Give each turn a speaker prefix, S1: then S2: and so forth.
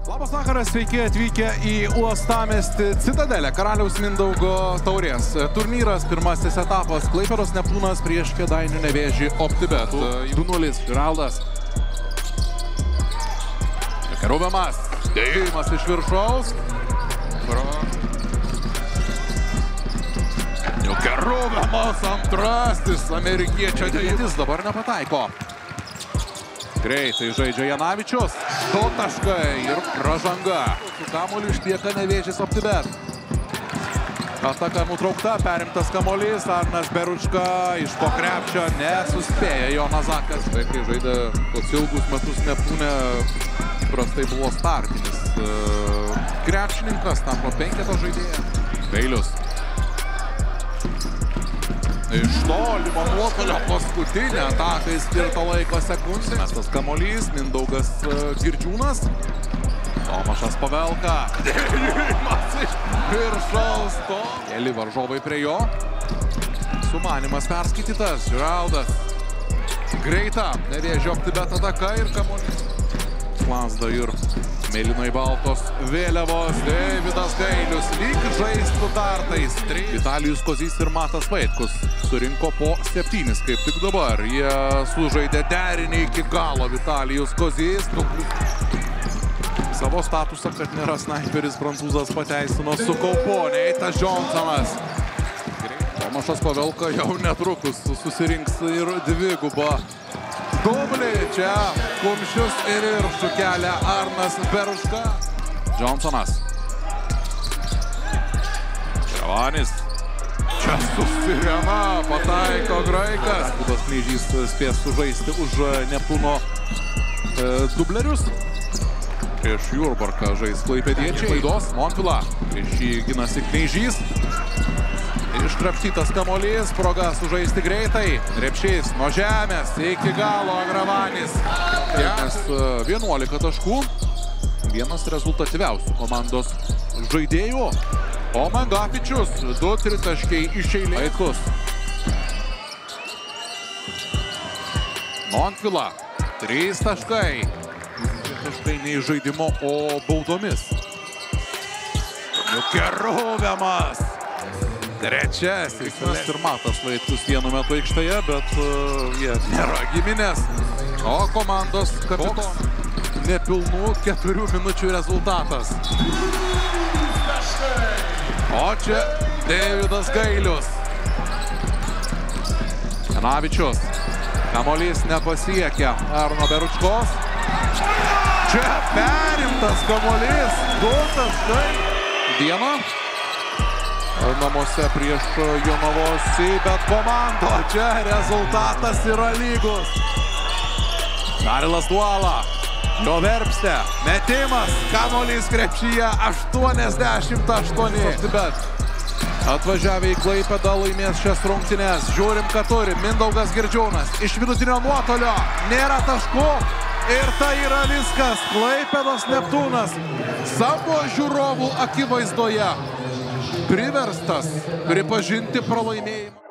S1: Labas vakaras, sveiki atvykę į Uostamiestį Citadelę, Karaliaus Mindaugo taurės. Turnyras, pirmasis etapas, Klaipėdos Neptūnas prieš Kėdainių Nevėžį Optibet. 2-0, Žiraldas. Kerubiamas, dėjimas iš viršaus. Kerubiamas antrasis, amerikiečio dėjimas dabar nepataiko. Greitai žaidžia Janavičius, 2 taškai ir pražanga. Su kamuoliu išlieka Nevėžis Optibet. Ataka nutraukta, perimtas kamuolys, Arnas Beručka iš po krepšio nesuspėja Jonas Zakas. Vaikai žaidė tos ilgus metus Neptūne, įprastai buvo startinis krepšininkas, tampa 5 žaidėja. Gailius. Iš tolimo nuotolio paskutinę atakai skirto laiko sekundį. Mestas kamuolys, Mindaugas Girdžiūnas. Tomašas Pavelka. Dėjimas iš viršaus. Keli varžovai prie jo. Sumanimas perskaitytas. Žiraldas. Greita. Nevėžio Optibet ataka ir kamuolys. Plazda ir mėlynai baltos vėliavos. Deividas Gailius lyg žaistų dartais. Vitalijus Kozys ir Matas Vaitkus surinko po 7, kaip tik dabar. Jie sužaidė derinį iki galo. Vitalijus Kozys savo statusą, kad nėra snaiperis, prancūzas pateisino su kaupu. Neitas Johnsonas. Tomašas Pavelka jau netrukus susirinks ir dvigubą dublį. Čia kumščius ir viršų kelia Arnas Beručka. Johnsonas. Čevanis. Čia susirema, pataiko graikas. Kudas Knyžys spės sužaisti už Neptūno dublerius. Prieš Jurbarką žais klaipėdiečiai. Klaidos Montvila. Prieš jį ginasi Knyžys. Iškrapštytas kamuolys, proga sužaisti greitai. Repšys nuo žemės iki galo Agravanis. 11 taškų. Vienas rezultatyviausių komandos žaidėjų. O Mangapičius 2 tritaškiai iš eilės. Vaitkus. Montvila 3 taškai. 3 taškai ne iš žaidimo, o baudomis. Kerubiamas. Trečiasis ir Matas Vaitkus vienu metu aikštėje, bet jie nėra giminės. O komandos kapitonas nepilnų 4 minučių rezultatas. O čia Deividas Gailius. Janavičius. Kamuolys nepasiekia Arno Beručkos. Čia perimtas kamuolys. 2 taškai. Dieną. Namuose prieš Jonavosį, bet komando čia rezultatas yra lygus. Darilas Duala, jo verpstė, metimas, kamuolys krepšyje 88. Atvažiavę į Klaipėdą laimės šias rungtynes. Žiūrim, ką turi Mindaugas Girdžiūnas. Iš vidutinio nuotolio nėra taškų ir tai yra viskas. Klaipėdos Neptūnas savo žiūrovų akivaizdoje priverstas pripažinti pralaimėjimą.